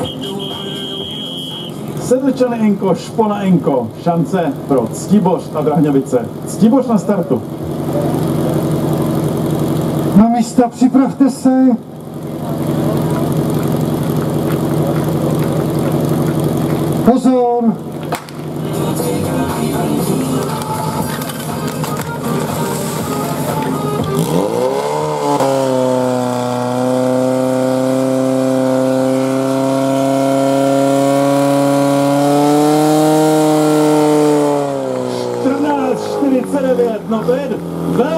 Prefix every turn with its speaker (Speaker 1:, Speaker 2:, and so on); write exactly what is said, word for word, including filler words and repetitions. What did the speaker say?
Speaker 1: Sedlčany Enko, Špona Enko, šance pro Ctiboř a Drahňovice. Ctiboř na startu.
Speaker 2: Na místa připravte se. Pozor.
Speaker 1: čtrnáct čtyřicet devět, no to je